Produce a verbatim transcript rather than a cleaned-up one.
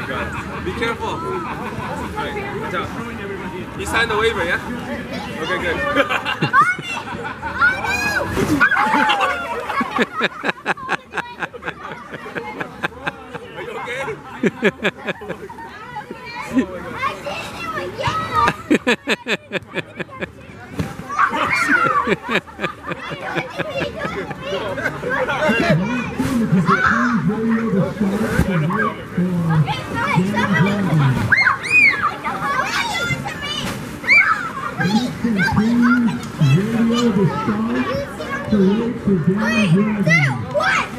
my god. Be careful. Alright, watch out. You signed the waiver, yeah? Okay, good. Are you okay? Three, two, one.